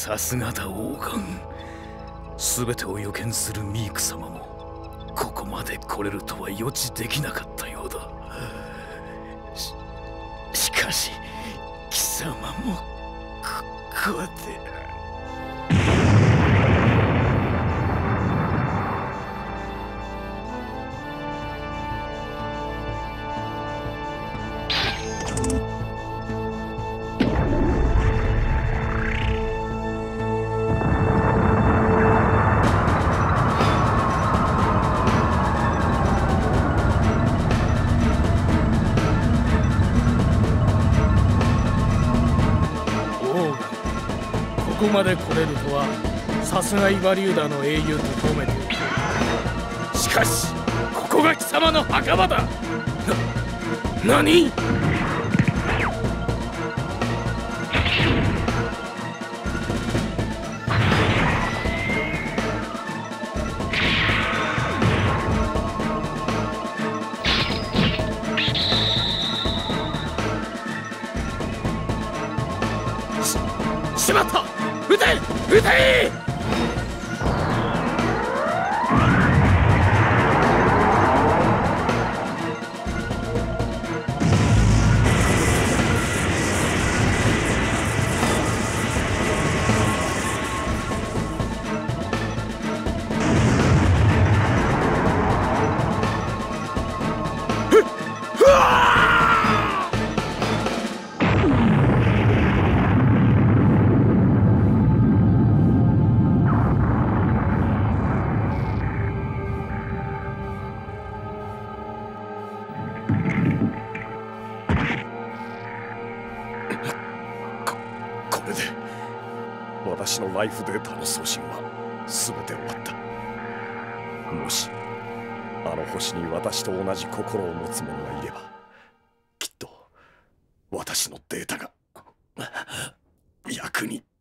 さすがだ王冠。全てを予見するミーク様もここまで来れるとは予知できなかったようだ。しかし貴様もここで。ここまで来れるとはさすがイバリューダの英雄と褒めておく。しかしここが貴様の墓場だ。何？しまった！撃て！撃て！これで私のライフデータの送信は全て終わった。もしあの星に私と同じ心を持つ者がいれば、きっと私のデータが役に